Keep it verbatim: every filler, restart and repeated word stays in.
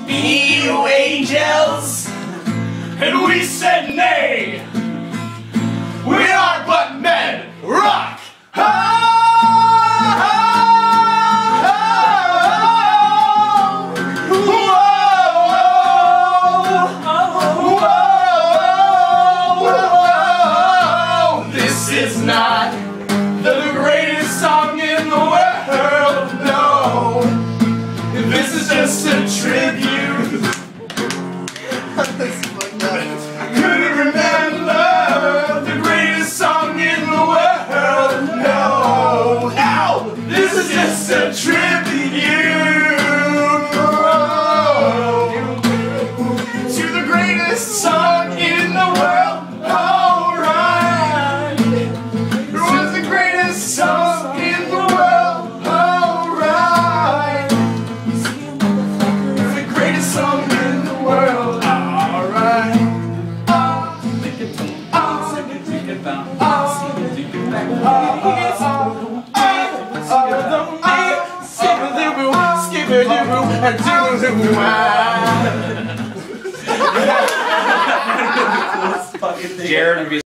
Be you angels? And we said nay. We are but men. Rock! This is not the greatest song in the world, no. This is just a tribute. Couldn't remember the greatest song in the world, no. No, this is just a tribute to the greatest song in the world. Alright, it was the greatest song in the world. Alright, it's the greatest song in the world. Alright. Jared would be